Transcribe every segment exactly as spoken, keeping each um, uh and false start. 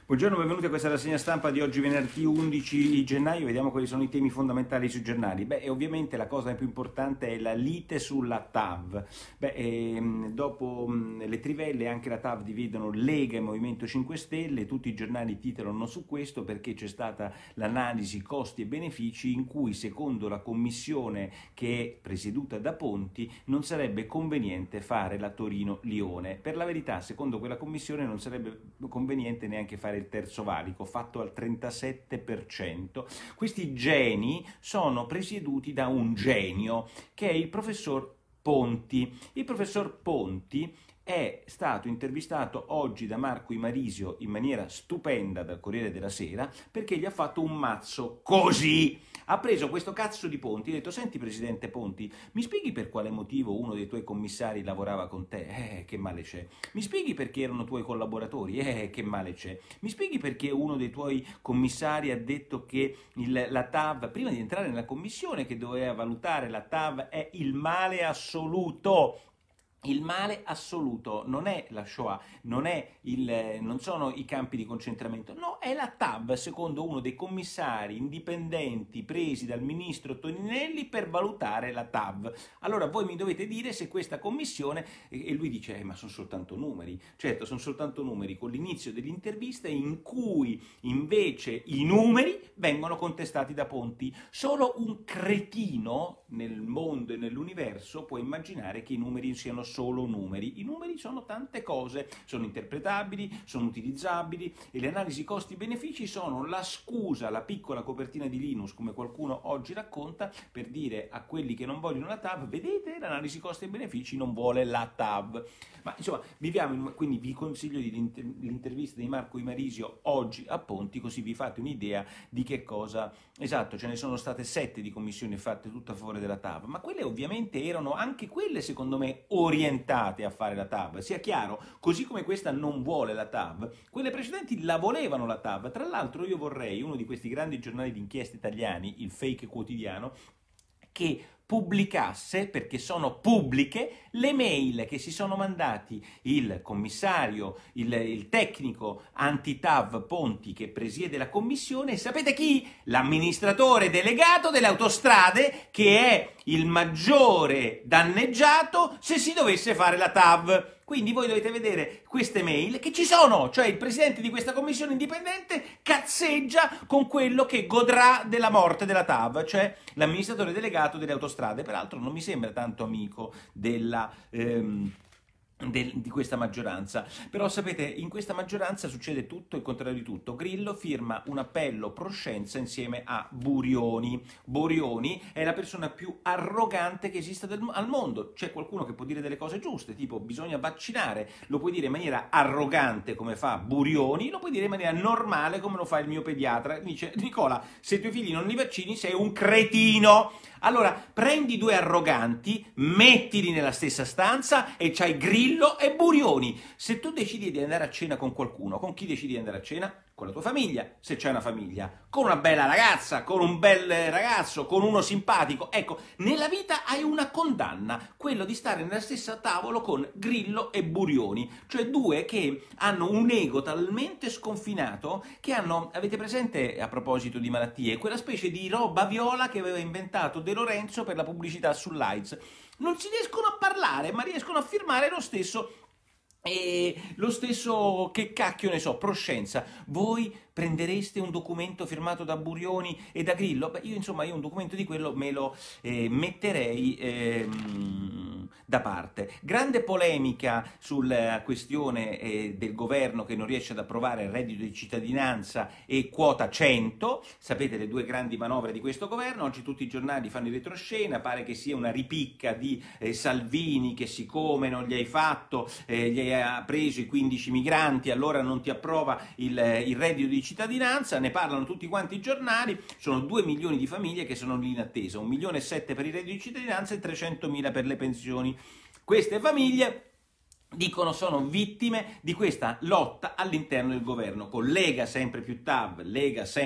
Buongiorno, benvenuti a questa rassegna stampa di oggi venerdì undici gennaio. Vediamo quali sono i temi fondamentali sui giornali. Beh, e ovviamente la cosa più importante è la lite sulla T A V. Beh, ehm, dopo mh, le trivelle anche la T A V dividono Lega e Movimento cinque Stelle. Tutti i giornali titolano su questo perché c'è stata l'analisi costi e benefici in cui, secondo la commissione che è presieduta da Ponti, non sarebbe conveniente fare la Torino-Lione. Per la verità, secondo quella commissione non sarebbe conveniente neanche fare il terzo valico, fatto al trentasette per cento. Questi geni sono presieduti da un genio, che è il professor Ponti. Il professor Ponti è stato intervistato oggi da Marco Imarisio in maniera stupenda dal Corriere della Sera, perché gli ha fatto un mazzo così. Ha preso questo cazzo di Ponti e ha detto: senti presidente Ponti, mi spieghi per quale motivo uno dei tuoi commissari lavorava con te? Eh, che male c'è. Mi spieghi perché erano tuoi collaboratori? Eh, che male c'è. Mi spieghi perché uno dei tuoi commissari ha detto che il, la T A V, prima di entrare nella commissione che doveva valutare la T A V, è il male assoluto. Il male assoluto non è la Shoah, non, è il, non sono i campi di concentramento, no, è la T A V, secondo uno dei commissari indipendenti presi dal ministro Toninelli per valutare la T A V. Allora voi mi dovete dire se questa commissione, e lui dice, eh, ma sono soltanto numeri. Certo, sono soltanto numeri, con l'inizio dell'intervista in cui invece i numeri vengono contestati da Ponti. Solo un cretino nel mondo e nell'universo può immaginare che i numeri siano solo numeri. I numeri sono tante cose, sono interpretabili, sono utilizzabili, e le analisi costi-benefici sono la scusa, la piccola copertina di Linus, come qualcuno oggi racconta, per dire a quelli che non vogliono la T A V: vedete, l'analisi costi e benefici non vuole la T A V. Ma insomma, viviamo in, quindi vi consiglio di, l'intervista di Marco Imarisio oggi a Ponti, così vi fate un'idea di che cosa. Esatto, ce ne sono state sette di commissioni fatte tutte a favore della T A V, ma quelle ovviamente erano anche quelle, secondo me, orientate a fare la T A V, sia chiaro, così come questa non vuole la T A V, quelle precedenti la volevano la T A V. Tra l'altro io vorrei uno di questi grandi giornali d'inchiesta italiani, il Fake Quotidiano, che pubblicasse, perché sono pubbliche, le mail che si sono mandati il commissario, il, il tecnico anti-T A V Ponti, che presiede la commissione, e sapete chi? L'amministratore delegato delle autostrade, che è il maggiore danneggiato se si dovesse fare la T A V. Quindi voi dovete vedere queste mail che ci sono, cioè il presidente di questa commissione indipendente cazzeggia con quello che godrà della morte della T A V, cioè l'amministratore delegato delle autostrade. Peraltro non mi sembra tanto amico della... Ehm, Del, di questa maggioranza, però sapete, in questa maggioranza succede tutto il contrario di tutto. Grillo firma un appello pro scienza insieme a Burioni. Burioni è la persona più arrogante che esista del, al mondo. C'è qualcuno che può dire delle cose giuste, tipo bisogna vaccinare, lo puoi dire in maniera arrogante come fa Burioni, lo puoi dire in maniera normale come lo fa il mio pediatra. Dice: Nicola, se i tuoi figli non li vaccini sei un cretino. Allora prendi due arroganti, mettili nella stessa stanza e c'hai Grillo e Burioni. Se tu decidi di andare a cena con qualcuno, con chi decidi di andare a cena? Con la tua famiglia, se c'è una famiglia, con una bella ragazza, con un bel ragazzo, con uno simpatico. Ecco, nella vita hai una condanna, quello di stare nella stessa tavolo con Grillo e Burioni, cioè due che hanno un ego talmente sconfinato che hanno, avete presente, a proposito di malattie, quella specie di roba viola che aveva inventato De Lorenzo per la pubblicità sull'AIDS. Non si riescono a parlare, ma riescono a firmare lo stesso. E lo stesso, che cacchio ne so, proscienza. Voi prendereste un documento firmato da Burioni e da Grillo? Beh, io insomma, io un documento di quello me lo eh, metterei ehm, da parte. Grande polemica sulla questione eh, del governo che non riesce ad approvare il reddito di cittadinanza e quota cento. Sapete le due grandi manovre di questo governo, oggi tutti i giornali fanno in retroscena, pare che sia una ripicca di eh, Salvini, che siccome non gli hai fatto, eh, gli hai ha preso i quindici migranti, allora non ti approva il, il reddito di cittadinanza. Ne parlano tutti quanti i giornali. Sono due milioni di famiglie che sono lì in attesa, un milione e sette per il reddito di cittadinanza e trecentomila per le pensioni. Queste famiglie, dicono, sono vittime di questa lotta all'interno del governo, con Lega sempre più T A V, Lega sempre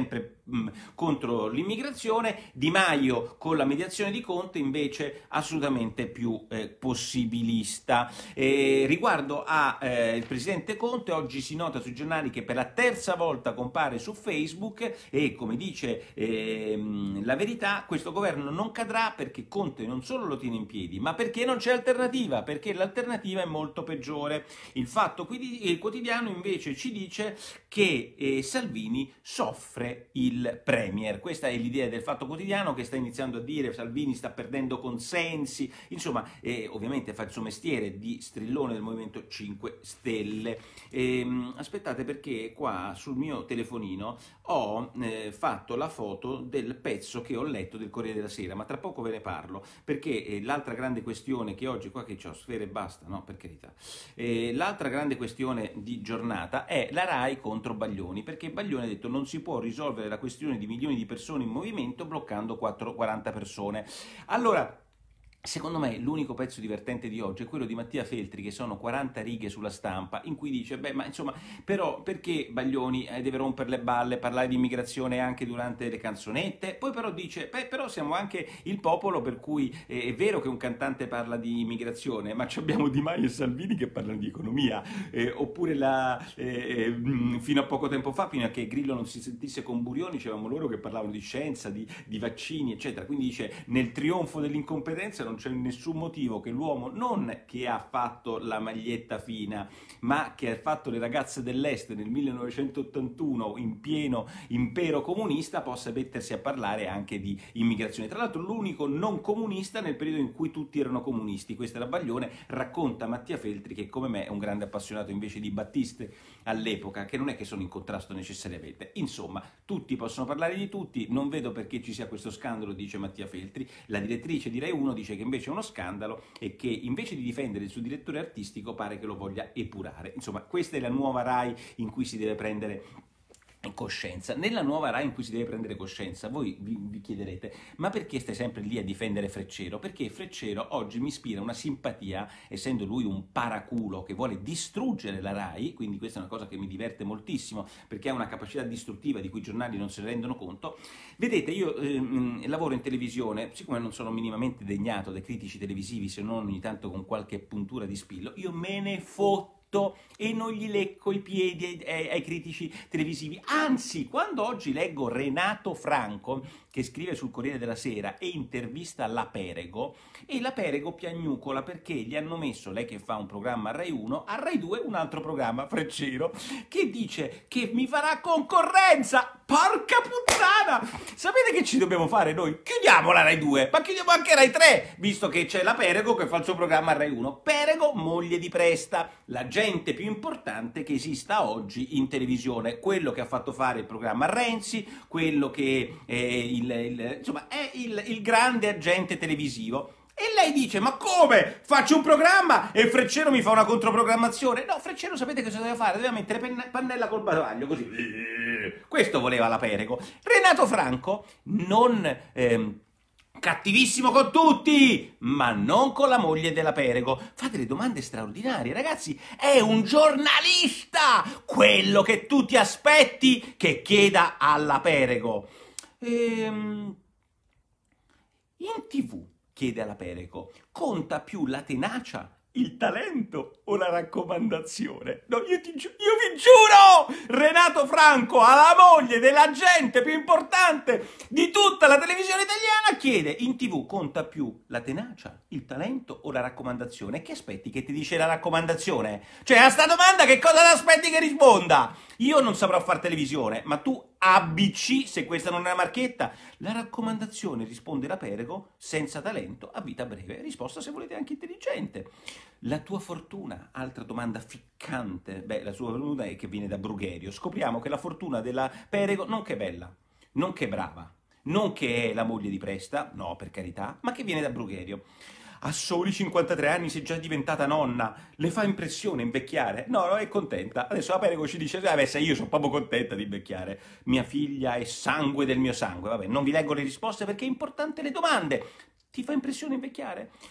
mh, contro l'immigrazione, Di Maio con la mediazione di Conte invece assolutamente più eh, possibilista. Eh, riguardo al eh, presidente Conte, oggi si nota sui giornali che per la terza volta compare su Facebook e, come dice eh, La Verità, questo governo non cadrà perché Conte non solo lo tiene in piedi, ma perché non c'è alternativa, perché l'alternativa è molto peggiore. Il Fatto Quotidiano invece ci dice che eh, Salvini soffre il premier. Questa è l'idea del Fatto Quotidiano, che sta iniziando a dire Salvini sta perdendo consensi, insomma eh, ovviamente fa il suo mestiere di strillone del Movimento cinque Stelle. Ehm, aspettate, perché qua sul mio telefonino ho eh, fatto la foto del pezzo che ho letto del Corriere della Sera, ma tra poco ve ne parlo, perché eh, l'altra grande questione che oggi, qua che c'ho sfere e basta, no, per carità, eh, l'altra grande questione di giornata è la RAI contro Baglioni, perché Baglioni ha detto non si può risolvere la questione di milioni di persone in movimento bloccando quaranta persone. Allora, secondo me l'unico pezzo divertente di oggi è quello di Mattia Feltri, che sono quaranta righe sulla Stampa, in cui dice, beh, ma insomma, però perché Baglioni eh, deve rompere le balle, parlare di immigrazione anche durante le canzonette? Poi però dice, beh, però siamo anche il popolo, per cui eh, è vero che un cantante parla di immigrazione, ma abbiamo Di Maio e Salvini che parlano di economia, eh, oppure la, eh, mh, fino a poco tempo fa, fino a che Grillo non si sentisse con Burioni, c'erano loro che parlavano di scienza, di, di vaccini, eccetera. Quindi dice, nel trionfo dell'incompetenza non c'è nessun motivo che l'uomo, non che ha fatto la maglietta fina, ma che ha fatto le ragazze dell'Est nel millenovecentottantuno in pieno impero comunista, possa mettersi a parlare anche di immigrazione. Tra l'altro l'unico non comunista nel periodo in cui tutti erano comunisti. Questa era Baglione, racconta Mattia Feltri, che come me è un grande appassionato invece di Battiste all'epoca, che non è che sono in contrasto necessariamente. Insomma, tutti possono parlare di tutti, non vedo perché ci sia questo scandalo, dice Mattia Feltri. La direttrice di Rai uno dice che invece è uno scandalo e che invece di difendere il suo direttore artistico pare che lo voglia epurare. Insomma, questa è la nuova Rai in cui si deve prendere coscienza. Nella nuova Rai in cui si deve prendere coscienza, voi vi, vi chiederete, ma perché stai sempre lì a difendere Freccero? Perché Freccero oggi mi ispira una simpatia, essendo lui un paraculo che vuole distruggere la Rai, quindi questa è una cosa che mi diverte moltissimo, perché ha una capacità distruttiva di cui i giornali non se ne rendono conto. Vedete, io ehm, lavoro in televisione, siccome non sono minimamente degnato dai critici televisivi, se non ogni tanto con qualche puntura di spillo, io me ne fotto e non gli lecco i piedi ai, ai, ai critici televisivi. Anzi, quando oggi leggo Renato Franco che scrive sul Corriere della Sera e intervista la Perego, e la Perego piagnucola perché gli hanno messo, lei che fa un programma a Rai uno, a Rai due un altro programma, Freccero, che dice che mi farà concorrenza. Porca puttana! Sapete che ci dobbiamo fare noi? Chiudiamo la Rai due, ma chiudiamo anche Rai tre, visto che c'è la Perego che fa il suo programma a Rai uno. Perego, moglie di Presta, la gente più importante che esista oggi in televisione, quello che ha fatto fare il programma a Renzi, quello che è il, il, insomma, è il, il grande agente televisivo. E lei dice, ma come? Faccio un programma e Freccero mi fa una controprogrammazione? No, Freccero sapete cosa doveva fare? Doveva mettere penna, pannella col bavaglio, così. Questo voleva la Perego. Renato Franco, non... Ehm, cattivissimo con tutti, ma non con la moglie della Perego. Fa delle domande straordinarie, ragazzi. È un giornalista, quello che tu ti aspetti che chieda alla Perego. Ehm, in tv chiede alla Perego, conta più la tenacia, il talento o la raccomandazione? No, io, ti giu- io vi giuro, Renato Franco, alla moglie della gente più importante di tutta la televisione italiana, chiede in tv, conta più la tenacia, il talento o la raccomandazione? Che aspetti che ti dice la raccomandazione? Cioè, a sta domanda che cosa ti aspetti che risponda? Io non saprò fare televisione, ma tu A B C, se questa non è una marchetta. La raccomandazione, risponde la Perego, senza talento, a vita breve. Risposta, se volete, anche intelligente. La tua fortuna, altra domanda ficcante. Beh, la sua fortuna è che viene da Brugherio. Scopriamo che la fortuna della Perego non che è bella, non che è brava, non che è la moglie di Presta, no, per carità, ma che viene da Brugherio. A soli cinquantatré anni sei già diventata nonna, le fa impressione invecchiare? No, no, è contenta. Adesso la Perego ci dice, vabbè, se io sono proprio contenta di invecchiare, mia figlia è sangue del mio sangue. Vabbè, non vi leggo le risposte perché è importante le domande. Ti fa impressione invecchiare?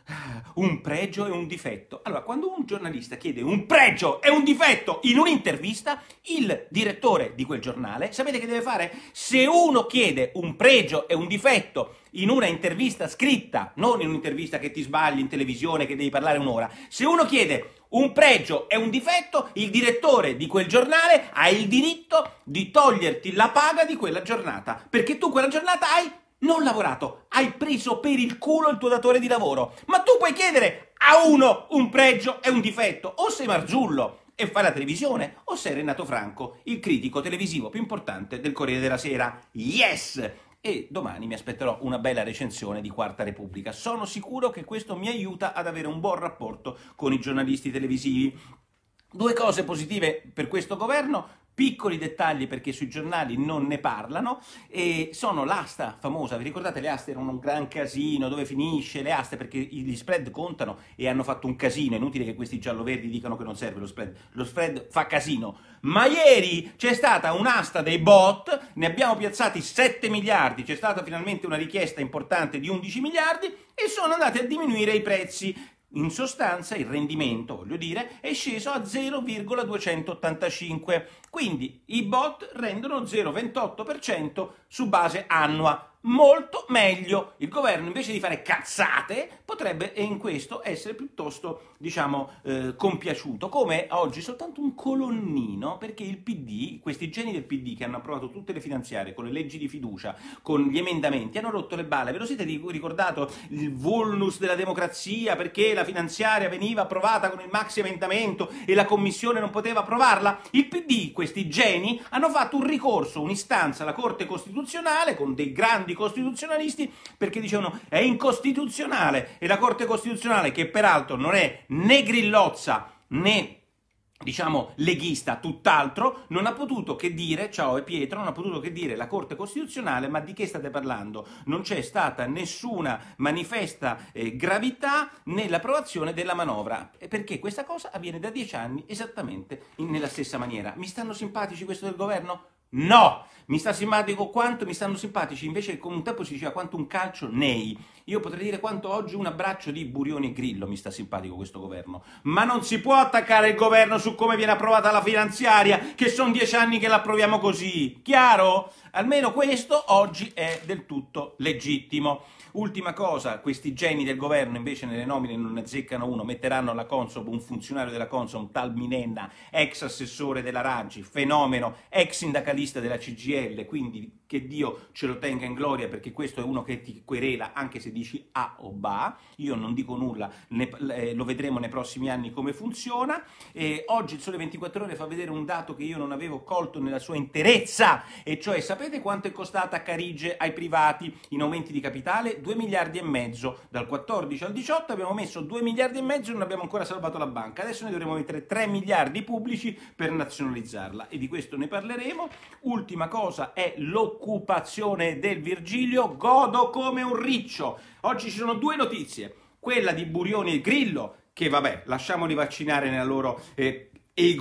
un pregio e un difetto. Allora, quando un giornalista chiede un pregio e un difetto in un'intervista, il direttore di quel giornale, sapete che deve fare? Se uno chiede un pregio e un difetto in una intervista scritta, non in un'intervista che ti sbagli in televisione, che devi parlare un'ora, se uno chiede un pregio e un difetto, il direttore di quel giornale ha il diritto di toglierti la paga di quella giornata, perché tu quella giornata hai non lavorato, hai preso per il culo il tuo datore di lavoro. Ma tu puoi chiedere a uno un pregio e un difetto, o sei Marzullo e fai la televisione, o sei Renato Franco, il critico televisivo più importante del Corriere della Sera. Yes! E domani mi aspetterò una bella recensione di Quarta Repubblica. Sono sicuro che questo mi aiuta ad avere un buon rapporto con i giornalisti televisivi. Due cose positive per questo governo. Piccoli dettagli perché sui giornali non ne parlano, e sono l'asta famosa, vi ricordate le aste erano un gran casino, dove finisce le aste perché gli spread contano e hanno fatto un casino, è inutile che questi giallo-verdi dicano che non serve lo spread, lo spread fa casino, ma ieri c'è stata un'asta dei bot, ne abbiamo piazzati sette miliardi, c'è stata finalmente una richiesta importante di undici miliardi e sono andati a diminuire i prezzi. In sostanza il rendimento, voglio dire, è sceso a zero virgola duecentottantacinque, quindi i bot rendono zero virgola ventotto per cento su base annua. Molto meglio. Il governo invece di fare cazzate potrebbe in questo essere piuttosto, diciamo, eh, compiaciuto, come oggi soltanto un colonnino, perché il P D, questi geni del P D che hanno approvato tutte le finanziarie con le leggi di fiducia, con gli emendamenti, hanno rotto le balle. Ve lo siete ricordato il vulnus della democrazia, perché la finanziaria veniva approvata con il maxi emendamento e la commissione non poteva approvarla? Il P D, questi geni, hanno fatto un ricorso, un'istanza alla Corte Costituzionale con dei grandi costituzionalisti perché dicevano è incostituzionale, e la Corte Costituzionale, che peraltro non è né grillozza né diciamo leghista, tutt'altro, non ha potuto che dire, ciao è Pietro, non ha potuto che dire la Corte Costituzionale, ma di che state parlando? Non c'è stata nessuna manifesta eh, gravità nell'approvazione della manovra, perché questa cosa avviene da dieci anni esattamente in, nella stessa maniera. Mi stanno simpatici questo del governo? No! Mi sta simpatico quanto mi stanno simpatici, invece come un tempo si diceva quanto un calcio nei. Io potrei dire quanto oggi un abbraccio di Burioni e Grillo mi sta simpatico questo governo. Ma non si può attaccare il governo su come viene approvata la finanziaria, che sono dieci anni che l'approviamo così. Chiaro? Almeno questo oggi è del tutto legittimo. Ultima cosa, questi geni del governo invece nelle nomine non ne azzeccano uno, metteranno alla Consob un funzionario della Consob, tal Minenna, ex assessore della Raggi, fenomeno, ex sindacalista della C G I L, quindi che Dio ce lo tenga in gloria, perché questo è uno che ti querela anche se dici A o Ba. Io non dico nulla, ne, eh, lo vedremo nei prossimi anni come funziona. E oggi il Sole ventiquattro Ore fa vedere un dato che io non avevo colto nella sua interezza, e cioè sapete quanto è costata Carige ai privati in aumenti di capitale? due miliardi e mezzo, dal quattordici al diciotto abbiamo messo due miliardi e mezzo e non abbiamo ancora salvato la banca, adesso ne dovremo mettere tre miliardi pubblici per nazionalizzarla, e di questo ne parleremo. Ultima cosa è l'occupazione del Virgilio, godo come un riccio. Oggi ci sono due notizie, quella di Burioni e Grillo, che vabbè, lasciamoli vaccinare nella loro eh,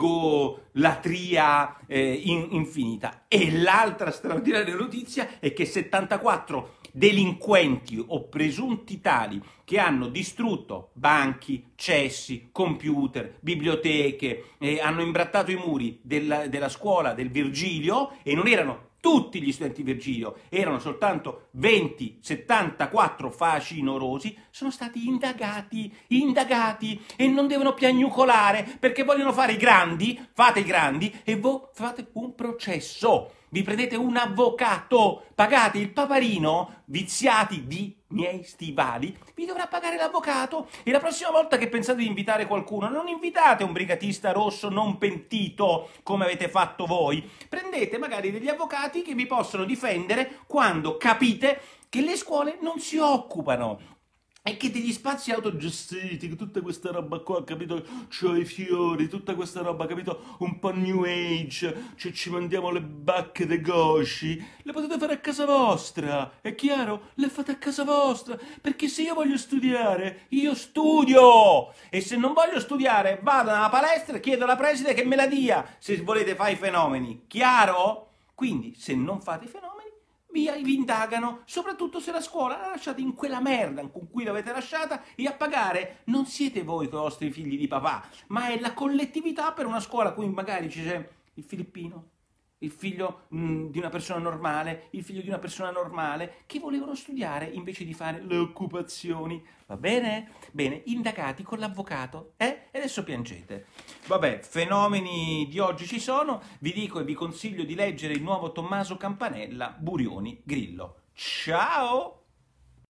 egolatria eh, in, infinita, e l'altra straordinaria notizia è che settantaquattro delinquenti o presunti tali che hanno distrutto banchi, cessi, computer, biblioteche, eh, hanno imbrattato i muri della, della scuola del Virgilio, e non erano tutti gli studenti Virgilio, erano soltanto venti, settantaquattro facinorosi, sono stati indagati, indagati, e non devono piagnucolare perché vogliono fare i grandi, fate i grandi e voi fate un processo. Vi prendete un avvocato, pagate il paparino, viziati di miei stivali, vi dovrà pagare l'avvocato, e la prossima volta che pensate di invitare qualcuno, non invitate un brigatista rosso non pentito, come avete fatto voi. Prendete magari degli avvocati che vi possono difendere quando capite che le scuole non si occupano, e che degli spazi autogestiti, tutta questa roba qua, capito? C'ho i fiori, tutta questa roba, capito? Un po' new age, cioè ci mandiamo le bacche dei gosci, le potete fare a casa vostra, è chiaro? Le fate a casa vostra, perché se io voglio studiare, io studio, e se non voglio studiare vado nella palestra e chiedo alla preside che me la dia, se volete fare i fenomeni, chiaro? Quindi se non fate i fenomeni via, vi indagano, soprattutto se la scuola la lasciate in quella merda con cui l'avete lasciata, e a pagare non siete voi con i vostri figli di papà, ma è la collettività per una scuola cui magari c'è il filippino, il figlio mh, di una persona normale, il figlio di una persona normale, che volevano studiare invece di fare le occupazioni. Va bene? Bene, indagati con l'avvocato, eh? E adesso piangete. Vabbè, fenomeni di oggi ci sono, vi dico e vi consiglio di leggere il nuovo Tommaso Campanella, Burioni Grillo. Ciao!